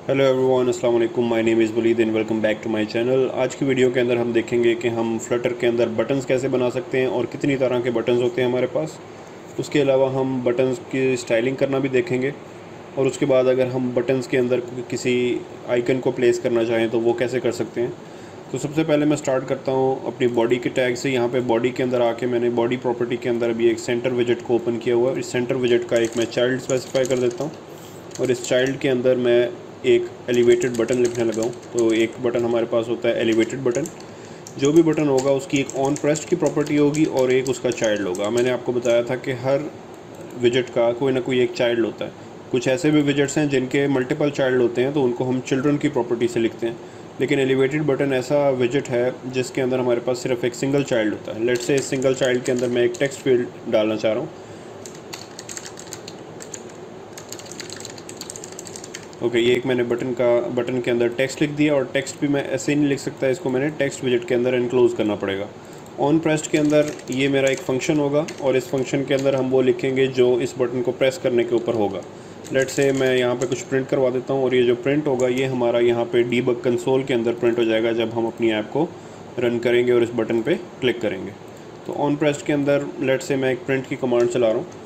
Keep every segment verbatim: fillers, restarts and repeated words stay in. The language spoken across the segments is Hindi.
हेलो एवरीवन, अस्सलाम वालेकुम। My name is Waleed and welcome back to my channel. आज की वीडियो के अंदर हम देखेंगे कि हम फ्लटर के अंदर बटन्स कैसे बना सकते हैं और कितनी तरह के बटन्स होते हैं हमारे पास। उसके अलावा हम बटन्स की स्टाइलिंग करना भी देखेंगे और उसके बाद अगर हम बटन्स के अंदर किसी आइकन को प्लेस करना चाहें तो वो कैसे कर सकते हैं। तो सबसे पहले मैं स्टार्ट करता हूँ अपनी बॉडी के टैग से। यहाँ पे बॉडी के अंदर आके मैंने बॉडी प्रॉपर्टी के अंदर अभी एक सेंटर विजेट को ओपन किया हुआ है। इस सेंटर विजेट का एक मैं चाइल्ड स्पेसिफाई कर देता हूँ और इस चाइल्ड के अंदर मैं एक एलिवेटेड बटन लिखने लगा हूँ। तो एक बटन हमारे पास होता है एलिवेटेड बटन। जो भी बटन होगा उसकी एक ऑन प्रेस्ड की प्रॉपर्टी होगी और एक उसका चाइल्ड होगा। मैंने आपको बताया था कि हर विजेट का कोई ना कोई एक चाइल्ड होता है। कुछ ऐसे भी विजेट्स हैं जिनके मल्टीपल चाइल्ड होते हैं तो उनको हम चिल्ड्रन की प्रॉपर्टी से लिखते हैं, लेकिन एलिवेटेड बटन ऐसा विजेट है जिसके अंदर हमारे पास सिर्फ एक सिंगल चाइल्ड होता है। लेट्स से इस सिंगल चाइल्ड के अंदर मैं एक टेक्स्ट फील्ड डालना चाह रहा हूँ। ओके okay, ये एक मैंने बटन का बटन के अंदर टेक्स्ट लिख दिया और टेक्स्ट भी मैं ऐसे ही नहीं लिख सकता, इसको मैंने टेक्स्ट विजेट के अंदर एनक्लोज करना पड़ेगा। ऑन प्रेस्ड के अंदर ये मेरा एक फंक्शन होगा और इस फंक्शन के अंदर हम वो लिखेंगे जो इस बटन को प्रेस करने के ऊपर होगा। लेट से मैं यहाँ पे कुछ प्रिंट करवा देता हूँ और ये जो प्रिंट होगा ये हमारा यहाँ पे डीबग कंसोल के अंदर प्रिंट हो जाएगा जब हम अपनी ऐप को रन करेंगे और इस बटन पे क्लिक करेंगे। तो ऑन प्रेस्ड के अंदर लेट से मैं एक प्रिंट की कमांड चला रहा हूँ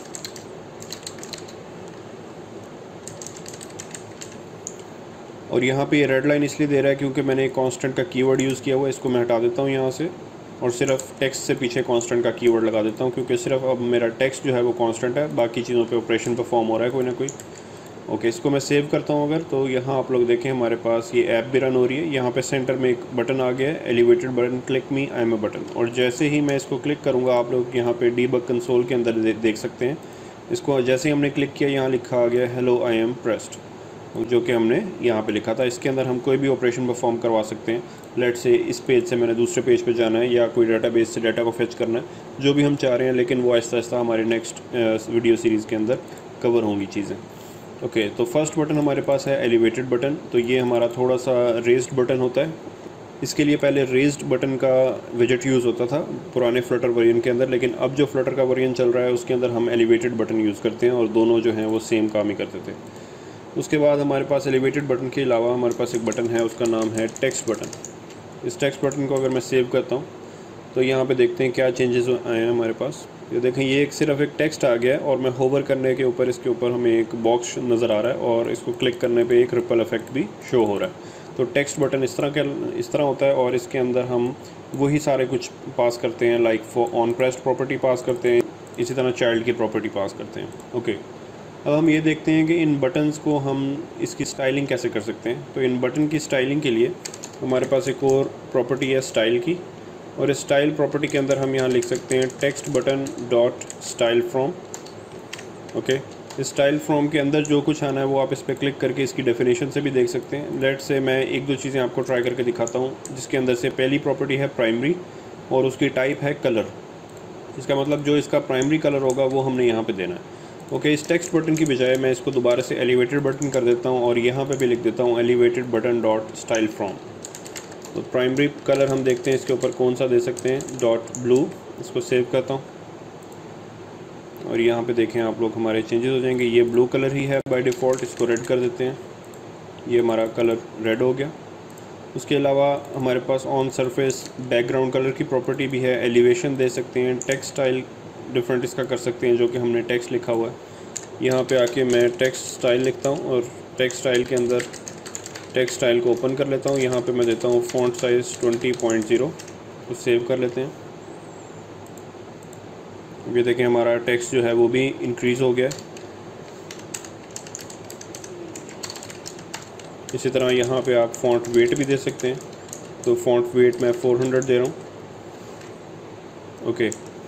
और यहाँ पे ये रेड लाइन इसलिए दे रहा है क्योंकि मैंने एक कांस्टेंट का कीवर्ड यूज़ किया हुआ है। इसको मैं हटा देता हूँ यहाँ से और सिर्फ टेक्स्ट से पीछे कांस्टेंट का कीवर्ड लगा देता हूँ क्योंकि सिर्फ अब मेरा टेक्स्ट जो है वो कांस्टेंट है, बाकी चीज़ों पे ऑपरेशन परफॉर्म हो रहा है कोई ना कोई। ओके, इसको मैं सेव करता हूँ अगर, तो यहाँ आप लोग देखें हमारे पास ये ऐप भी रन हो रही है। यहाँ पे सेंटर में एक बटन आ गया है, elevated button, click me I am a button. और जैसे ही मैं इसको क्लिक करूँगा आप लोग यहाँ पे डीबग कंसोल के अंदर दे, देख सकते हैं। इसको जैसे ही हमने क्लिक किया यहाँ लिखा आ गया हेलो आई एम प्रेस्ड, जो कि हमने यहाँ पे लिखा था। इसके अंदर हम कोई भी ऑपरेशन परफॉर्म करवा सकते हैं। लेट से इस पेज से मैंने दूसरे पेज पे जाना है या कोई डाटाबेस से डाटा को फेच करना है, जो भी हम चाह रहे हैं, लेकिन वो आहिस्ता आहिस्ता हमारे नेक्स्ट वीडियो सीरीज़ के अंदर कवर होंगी चीज़ें। ओके, तो फर्स्ट बटन हमारे पास है एलिवेटेड बटन। तो ये हमारा थोड़ा सा रेज्ड बटन होता है। इसके लिए पहले रेज्ड बटन का विजेट यूज़ होता था पुराने फ्लटर वर्जन के अंदर, लेकिन अब जो फ्लटर का वर्जन चल रहा है उसके अंदर हम एलिवेटेड बटन यूज़ करते हैं और दोनों जो हैं वो सेम काम ही करते थे। उसके बाद हमारे पास एलिवेटेड बटन के अलावा हमारे पास एक बटन है, उसका नाम है टेक्स्ट बटन। इस टेक्स्ट बटन को अगर मैं सेव करता हूँ तो यहाँ पे देखते हैं क्या चेंजेस आए हैं हमारे पास। ये देखें, ये एक सिर्फ एक टेक्स्ट आ गया है और मैं होवर करने के ऊपर इसके ऊपर हमें एक बॉक्स नज़र आ रहा है और इसको क्लिक करने पे एक रिपल इफेक्ट भी शो हो रहा है। तो टेक्स्ट बटन इस तरह का इस तरह होता है और इसके अंदर हम वही सारे कुछ पास करते हैं, like for on pressed property pass करते हैं, इसी तरह चाइल्ड की प्रॉपर्टी पास करते हैं। ओके, अब हम ये देखते हैं कि इन बटन्स को हम इसकी स्टाइलिंग कैसे कर सकते हैं। तो इन बटन की स्टाइलिंग के लिए हमारे पास एक और प्रॉपर्टी है स्टाइल की, और इस स्टाइल प्रॉपर्टी के अंदर हम यहाँ लिख सकते हैं text button dot style from. Okay, इस स्टाइल फ्रॉम के अंदर जो कुछ आना है वो आप इस पर क्लिक करके इसकी डेफिनेशन से भी देख सकते हैं। लेट से मैं एक दो चीज़ें आपको ट्राई करके दिखाता हूँ, जिसके अंदर से पहली प्रॉपर्टी है प्राइमरी और उसकी टाइप है कलर। इसका मतलब जो इसका प्राइमरी कलर होगा वो हमने यहाँ पे देना है। ओके okay, इस टेक्स्ट बटन की बजाय मैं इसको दोबारा से एलिवेटेड बटन कर देता हूँ और यहाँ पे भी लिख देता हूँ elevated button dot style from. तो प्राइमरी कलर हम देखते हैं इसके ऊपर कौन सा दे सकते हैं, डॉट ब्लू। इसको सेव करता हूँ और यहाँ पे देखें आप लोग हमारे चेंजेस हो जाएंगे। ये ब्लू कलर ही है बाय डिफ़ॉल्ट, इसको रेड कर देते हैं। ये हमारा कलर रेड हो गया। उसके अलावा हमारे पास ऑन सरफेस बैकग्राउंड कलर की प्रॉपर्टी भी है, एलिवेशन दे सकते हैं, टेक्स्ट स्टाइल डिफरेंट इसका कर सकते हैं जो कि हमने टेक्स्ट लिखा हुआ है। यहाँ पे आके मैं टेक्स्ट स्टाइल लिखता हूँ और टेक्स्ट स्टाइल के अंदर टेक्स्ट स्टाइल को ओपन कर लेता हूँ। यहाँ पे मैं देता हूँ font size twenty point zero, तो सेव कर लेते हैं। ये देखें हमारा टेक्स्ट जो है वो भी इंक्रीज़ हो गया है। इसी तरह यहाँ पे आप फ़ॉन्ट वेट भी दे सकते हैं, तो फ़ॉन्ट वेट मैं फोर हंड्रेड दे रहा हूँ। ओके,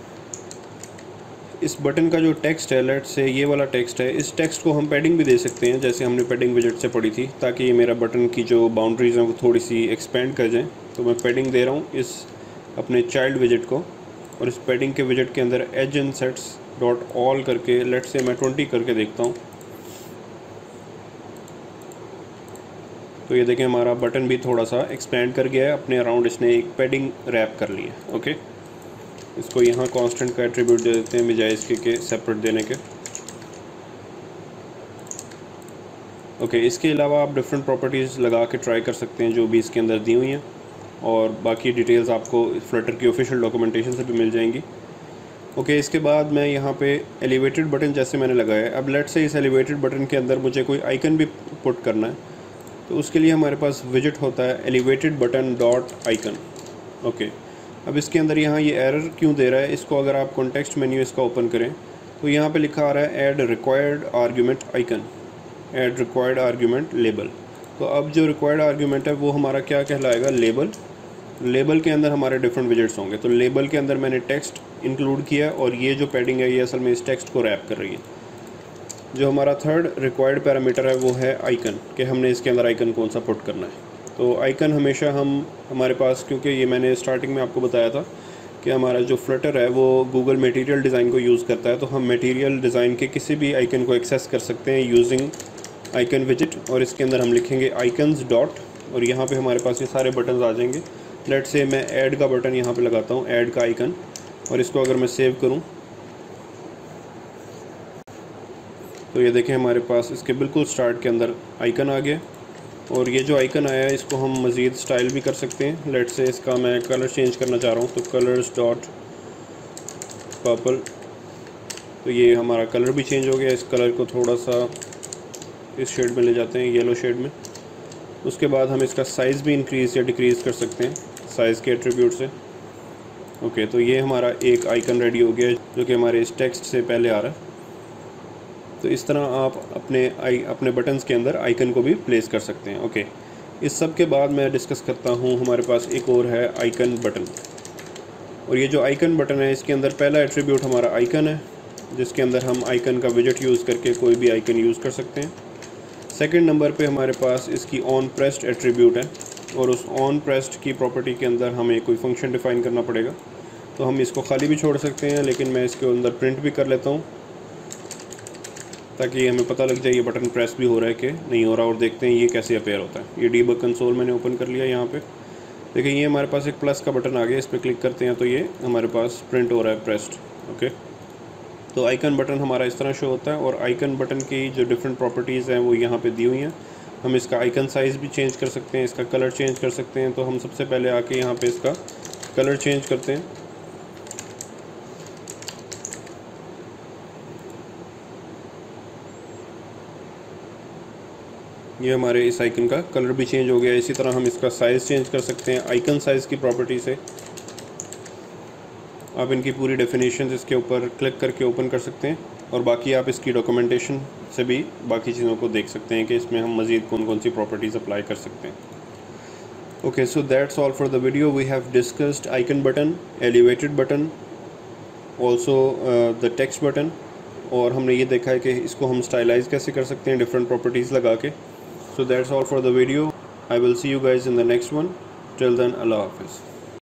इस बटन का जो टेक्स्ट है, लेट से ये वाला टेक्स्ट है, इस टेक्स्ट को हम पैडिंग भी दे सकते हैं जैसे हमने पैडिंग विजेट से पढ़ी थी, ताकि ये मेरा बटन की जो बाउंड्रीज़ हैं वो थोड़ी सी एक्सपेंड कर जाएं। तो मैं पैडिंग दे रहा हूँ इस अपने चाइल्ड विजेट को और इस पैडिंग के विजेट के अंदर edge insets dot all करके लेट से मैं ट्वेंटी करके देखता हूँ। तो ये देखें हमारा बटन भी थोड़ा सा एक्सपेंड कर गया है, अपने अराउंड इसने एक पैडिंग रैप कर ली है। ओके, इसको यहाँ कांस्टेंट का एट्रीब्यूट दे देते हैं बजाय इसके के सेपरेट देने के। ओके okay, इसके अलावा आप डिफरेंट प्रॉपर्टीज़ लगा के ट्राई कर सकते हैं जो भी इसके अंदर दी हुई हैं, और बाकी डिटेल्स आपको फ्लटर की ऑफिशियल डॉक्यूमेंटेशन से भी मिल जाएंगी। ओके okay, इसके बाद मैं यहाँ पे एलिवेटेड बटन जैसे मैंने लगाया है, अब लेट से इस एलिवेटेड बटन के अंदर मुझे कोई आइकन भी पुट करना है, तो उसके लिए हमारे पास विजिट होता है elevated button dot icon. Okay, अब इसके अंदर यहाँ ये एरर क्यों दे रहा है, इसको अगर आप कॉन्टेक्स्ट मेन्यू इसका ओपन करें तो यहाँ पे लिखा आ रहा है add required argument icon, add required argument label. तो अब जो रिक्वायर्ड आर्ग्यूमेंट है वो हमारा क्या कहलाएगा, लेबल। लेबल के अंदर हमारे डिफरेंट विजेट्स होंगे, तो लेबल के अंदर मैंने टेक्स्ट इंक्लूड किया और ये जो पैडिंग है ये असल में इस टेक्स्ट को रैप कर रही है। जो हमारा थर्ड रिक्वायर्ड पैरामीटर है वो है आइकन, कि हमने इसके अंदर आइकन कौन सा पुट करना है। तो आइकन हमेशा हम हमारे पास, क्योंकि ये मैंने स्टार्टिंग में आपको बताया था कि हमारा जो फ्लटर है वो गूगल मटेरियल डिज़ाइन को यूज़ करता है, तो हम मटेरियल डिज़ाइन के किसी भी आइकन को एक्सेस कर सकते हैं यूजिंग आइकन विजिट, और इसके अंदर हम लिखेंगे आइकन्स डॉट, और यहाँ पे हमारे पास ये सारे बटन्स आ जाएंगे। लेट से मैं ऐड का बटन यहाँ पे लगाता हूँ, ऐड का आइकन, और इसको अगर मैं सेव करूँ तो ये देखें हमारे पास इसके बिल्कुल स्टार्ट के अंदर आइकन आ गया। और ये जो आइकन आया है इसको हम मज़ीद स्टाइल भी कर सकते हैं। लेट से इसका मैं कलर चेंज करना चाह रहा हूँ, तो कलर्स डॉट पर्पल, तो ये हमारा कलर भी चेंज हो गया। इस कलर को थोड़ा सा इस शेड में ले जाते हैं, येलो शेड में। उसके बाद हम इसका साइज़ भी इंक्रीज़ या डिक्रीज़ कर सकते हैं साइज़ के एट्रीब्यूट से। ओके, तो ये हमारा एक आइकन रेडी हो गया जो कि हमारे इस टेक्स्ट से पहले आ रहा है। तो इस तरह आप अपने आई अपने बटन्स के अंदर आइकन को भी प्लेस कर सकते हैं। ओके, इस सब के बाद मैं डिस्कस करता हूँ, हमारे पास एक और है आइकन बटन। और ये जो आइकन बटन है इसके अंदर पहला एट्रीब्यूट हमारा आइकन है, जिसके अंदर हम आइकन का विजेट यूज़ करके कोई भी आइकन यूज़ कर सकते हैं। सेकंड नंबर पे हमारे पास इसकी ऑन प्रेस्ड एट्रीब्यूट है, और उस ऑन प्रेस्ड की प्रॉपर्टी के अंदर हमें कोई फंक्शन डिफ़ाइन करना पड़ेगा। तो हम इसको खाली भी छोड़ सकते हैं, लेकिन मैं इसके अंदर प्रिंट भी कर लेता हूँ ताकि हमें पता लग जाए ये बटन प्रेस भी हो रहा है कि नहीं हो रहा। और देखते हैं ये कैसे अपेयर होता है। ये डीबग कंसोल मैंने ओपन कर लिया। यहाँ पे देखिए ये हमारे पास एक प्लस का बटन आ गया, इस पर क्लिक करते हैं तो ये हमारे पास प्रिंट हो रहा है प्रेस्ड। ओके, तो आइकन बटन हमारा इस तरह शो होता है, और आइकन बटन की जो डिफरेंट प्रॉपर्टीज़ हैं वो यहाँ पे दी हुई हैं। हम इसका आइकन साइज़ भी चेंज कर सकते हैं, इसका कलर चेंज कर सकते हैं। तो हम सबसे पहले आके यहाँ पे इसका कलर चेंज करते हैं। ये हमारे इस आइकन का कलर भी चेंज हो गया। इसी तरह हम इसका साइज़ चेंज कर सकते हैं आइकन साइज़ की प्रॉपर्टी से। आप इनकी पूरी डेफिनेशन इसके ऊपर क्लिक करके ओपन कर सकते हैं, और बाकी आप इसकी डॉक्यूमेंटेशन से भी बाकी चीज़ों को देख सकते हैं कि इसमें हम मज़ीद कौन कौन सी प्रॉपर्टीज़ अप्लाई कर सकते हैं। Okay, so that's all for the video. We have discussed icon button, elevated button, also the text button, और हमने ये देखा है कि इसको हम स्टाइलाइज कैसे कर सकते हैं डिफरेंट प्रॉपर्टीज़ लगा के। So that's all for the video. I will see you guys in the next one. Till then, Allah Hafiz.